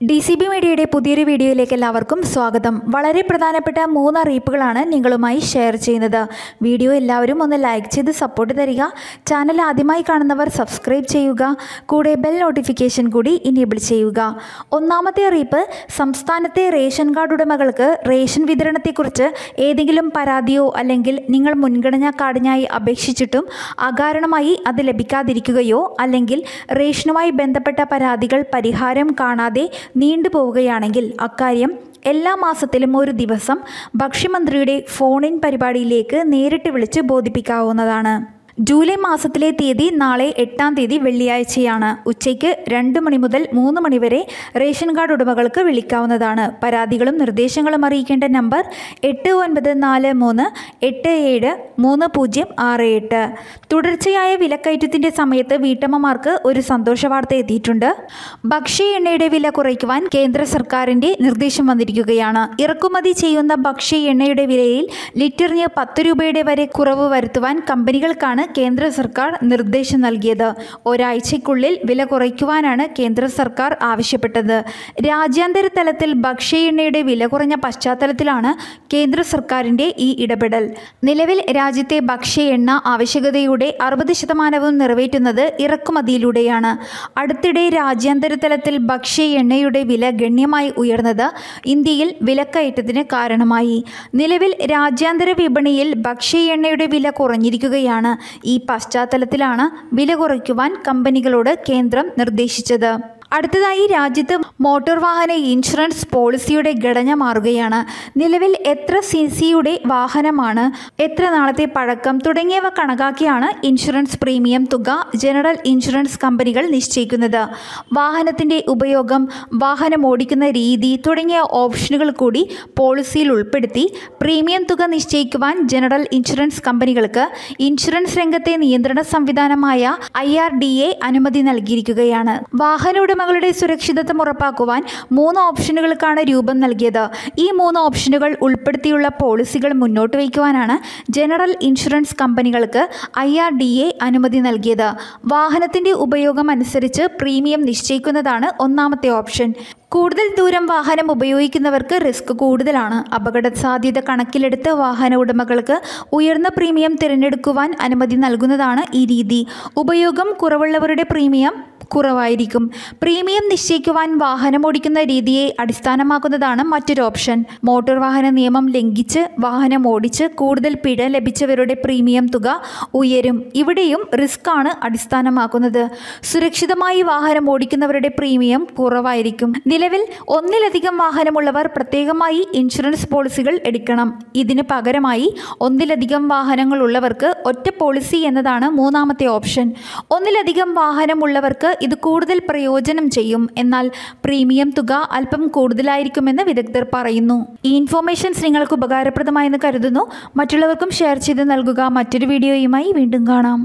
DCB മീഡിയയുടെ പുതിയൊരു വീഡിയോയിലേക്ക് എല്ലാവർക്കും സ്വാഗതം. വളരെ പ്രധാനപ്പെട്ട 3 അറിയിപ്പുകളാണ് നിങ്ങളുമായി ഷെയർ ചെയ്യുന്നത്. വീഡിയോ എല്ലാവരും ഒന്ന് ലൈക്ക് ചെയ്ത് സപ്പോർട്ട് തരിക. ചാനൽ ആദ്യമായി കാണുന്നവർ സബ്സ്ക്രൈബ് ചെയ്യുക. കൂടെ ബെൽ നോട്ടിഫിക്കേഷൻ കൂടി ഇനേബിൾ ചെയ്യുക. ഒന്നാമത്തെ അറിയിപ്പ്, സംസ്ഥാനത്തെ റേഷൻ കാർഡ് ഉടമകൾക്ക് റേഷൻ വിതരണത്തെക്കുറിച്ച് ഏതെങ്കിലും പരാതിയോ അല്ലെങ്കിൽ നിങ്ങൾ മുൻഗണനാ കാർഡിനായി അപേക്ഷിച്ചിട്ടും അകാരണമായി അത് ലഭിക്കാതിരിക്കുകയോ അല്ലെങ്കിൽ റേഷനുമായി ബന്ധപ്പെട്ട പരാതികൾ പരിഹാരം കാണാതെ നീണ്ടുപോവുകയാണെങ്കിൽ അക്കാര്യം എല്ലാ മാസത്തിലും ഒരു ദിവസം ഭക്ഷ്യമന്ത്രിയുടെ ഫോൺ ഇൻ പരിപാടിയിലേക്ക് നേരിട്ട് വിളിച്ച് ബോധിപ്പിക്കാവുന്നതാണ്. ജൂലൈ മാസത്തിലെ തീയതി നാളെ 8-ാം തീയതി വെള്ളിയാഴ്ചയാണ്. ഉച്ചയ്ക്ക് 2 മണി മുതൽ 3 മണി വരെ റേഷൻ കാർഡ് ഉടമകൾക്ക് വിളിക്കാവുന്നതാണ്. പരാതികളും നിർദ്ദേശങ്ങളും അറിയിക്കേണ്ട നമ്പർ 8943873068. തുടർച്ചയായ വിലക്കയറ്റത്തിൻ്റെ സമയത്ത് വീട്ടമ്മമാർക്ക് ഒരു സന്തോഷ വാർത്ത എത്തിയിട്ടുണ്ട്. ഭക്ഷ്യ എണ്ണയുടെ വില കുറയ്ക്കുവാൻ കേന്ദ്ര സർക്കാരിൻ്റെ നിർദ്ദേശം വന്നിരിക്കുകയാണ്. ഇറക്കുമതി ചെയ്യുന്ന ഭക്ഷ്യ എണ്ണയുടെ വിലയിൽ ലിറ്ററിന് 10 രൂപയുടെ വരെ കുറവ് വരുത്തുവാൻ കമ്പനികൾക്കാണ് കേന്ദ്ര സർക്കാർ നിർദ്ദേശം നൽകിയത്. ഒരാഴ്ചയ്ക്കുള്ളിൽ വില കുറയ്ക്കുവാനാണ് കേന്ദ്ര സർക്കാർ ആവശ്യപ്പെട്ടത്. രാജ്യാന്തര തലത്തിൽ ഭക്ഷ്യ എണ്ണയുടെ വില കുറഞ്ഞ പശ്ചാത്തലത്തിലാണ് കേന്ദ്ര സർക്കാരിൻ്റെ ഈ ഇടപെടൽ. നിലവിൽ രാജ്യത്തെ ഭക്ഷ്യ എണ്ണ ആവശ്യകതയുടെ 60% നിറവേറ്റുന്നത് ഇറക്കുമതിയിലൂടെയാണ്. അടുത്തിടെ രാജ്യാന്തര തലത്തിൽ ഭക്ഷ്യ എണ്ണയുടെ വില ഗണ്യമായി ഉയർന്നത് ഇന്ത്യയിൽ വിലക്കയറ്റത്തിന് കാരണമായി. നിലവിൽ രാജ്യാന്തര വിപണിയിൽ ഭക്ഷ്യ എണ്ണയുടെ വില കുറഞ്ഞിരിക്കുകയാണ്. ഈ പശ്ചാത്തലത്തിലാണ് വില കുറയ്ക്കുവാൻ കമ്പനികളോട് കേന്ദ്രം നിർദ്ദേശിച്ചത്. അടുത്തതായി, രാജ്യത്ത് മോട്ടോർ വാഹന ഇൻഷുറൻസ് പോളിസിയുടെ ഘടന മാറുകയാണ്. നിലവിൽ എത്ര സിസിയുടെ വാഹനമാണ്, എത്ര നാളത്തെ പഴക്കം തുടങ്ങിയവ കണക്കാക്കിയാണ് ഇൻഷുറൻസ് പ്രീമിയം തുക ജനറൽ ഇൻഷുറൻസ് കമ്പനികൾ നിശ്ചയിക്കുന്നത്. വാഹനത്തിൻ്റെ ഉപയോഗം, വാഹനം ഓടിക്കുന്ന രീതി തുടങ്ങിയ ഓപ്ഷനുകൾ കൂടി പോളിസിയിൽ ഉൾപ്പെടുത്തി പ്രീമിയം തുക നിശ്ചയിക്കുവാൻ ജനറൽ ഇൻഷുറൻസ് കമ്പനികൾക്ക് ഇൻഷുറൻസ് രംഗത്തെ നിയന്ത്രണ സംവിധാനമായ IRDA അനുമതി നൽകിയിരിക്കുകയാണ്. വാഹന ഉടമകളുടെ സുരക്ഷിതത്വം ഉറപ്പാക്കുവാൻ 3 ഓപ്ഷനുകൾക്കാണ് രൂപം നൽകിയത്. ഈ 3 ഓപ്ഷനുകൾ ഉൾപ്പെടുത്തിയുള്ള പോളിസികൾ മുന്നോട്ട് വയ്ക്കുവാനാണ് ജനറൽ ഇൻഷുറൻസ് കമ്പനികൾക്ക് IRDA അനുമതി നൽകിയത്. വാഹനത്തിൻ്റെ ഉപയോഗം അനുസരിച്ച് പ്രീമിയം നിശ്ചയിക്കുന്നതാണ് ഒന്നാമത്തെ ഓപ്ഷൻ. കൂടുതൽ ദൂരം വാഹനം ഉപയോഗിക്കുന്നവർക്ക് റിസ്ക് കൂടുതലാണ്. അപകട സാധ്യത കണക്കിലെടുത്ത് വാഹന ഉടമകൾക്ക് ഉയർന്ന പ്രീമിയം തിരഞ്ഞെടുക്കുവാൻ അനുമതി നൽകുന്നതാണ് ഈ രീതി. ഉപയോഗം കുറവുള്ളവരുടെ പ്രീമിയം കുറവായിരിക്കും. പ്രീമിയം നിശ്ചയിക്കുവാൻ വാഹനം ഓടിക്കുന്ന രീതിയെ അടിസ്ഥാനമാക്കുന്നതാണ് മറ്റൊരു ഓപ്ഷൻ. മോട്ടോർ വാഹന നിയമം ലംഘിച്ച് വാഹനം ഓടിച്ച് കൂടുതൽ പിഴ ലഭിച്ചവരുടെ പ്രീമിയം തുക ഉയരും. ഇവിടെയും റിസ്ക് ആണ് അടിസ്ഥാനമാക്കുന്നത്. സുരക്ഷിതമായി വാഹനം ഓടിക്കുന്നവരുടെ പ്രീമിയം കുറവായിരിക്കും. നിലവിൽ ഒന്നിലധികം വാഹനമുള്ളവർ പ്രത്യേകമായി ഇൻഷുറൻസ് പോളിസികൾ എടുക്കണം. ഇതിന് പകരമായി ഒന്നിലധികം വാഹനങ്ങളുള്ളവർക്ക് ഒറ്റ പോളിസി എന്നതാണ് മൂന്നാമത്തെ ഓപ്ഷൻ. ഒന്നിലധികം വാഹനമുള്ളവർക്ക് ഇത് കൂടുതൽ പ്രയോജനം ചെയ്യും. എന്നാൽ പ്രീമിയം തുക അല്പം കൂടുതലായിരിക്കുമെന്ന് വിദഗ്ധർ പറയുന്നു. ഈ ഇൻഫോർമേഷൻസ് നിങ്ങൾക്ക് ഉപകാരപ്രദമായെന്ന് കരുതുന്നു. മറ്റുള്ളവർക്കും ഷെയർ ചെയ്ത് നൽകുക. മറ്റൊരു വീഡിയോയുമായി വീണ്ടും കാണാം.